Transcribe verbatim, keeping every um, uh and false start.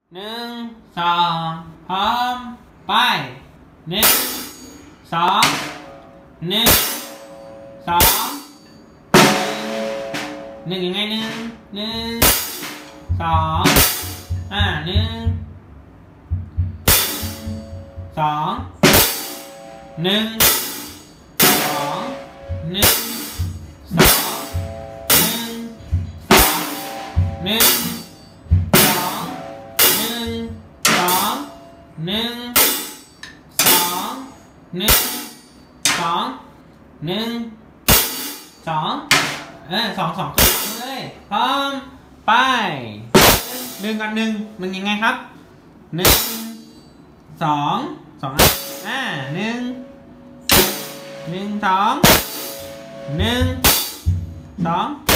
หนึ่งสองพร้อมไปหนึ่งสองหนึ่งสองหนึ่งยังไงหนึ่งหนึ่งสองอ่าหนึ่งสองหนึ่งสองหนึ่งสองหนึ่งสองหนึ่งสองหนึ่งสองหนึ่งสองหนึ่งสองหนึ่งสองเออสองสองขึ้นเลยพร้อมไปหนึ่งกับหนึ่งมันยังไงครับหนึ่งสองสองอ่าหนึ่งหนึ่งสองหนึ่งสอง